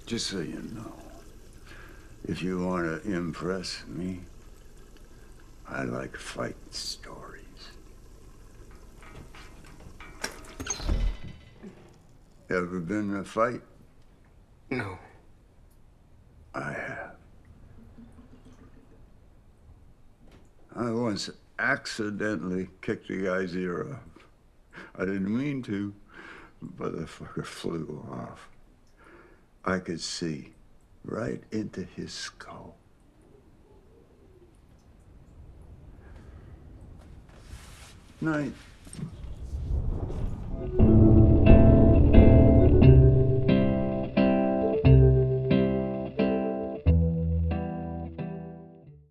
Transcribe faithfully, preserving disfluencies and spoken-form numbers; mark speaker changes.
Speaker 1: Just so you know, if you want to impress me, I like fight stories. Ever been in a fight?
Speaker 2: No.
Speaker 1: I have. I once accidentally kicked a guy's ear off. I didn't mean to, but the fucker flew off. I could see right into his skull. Night.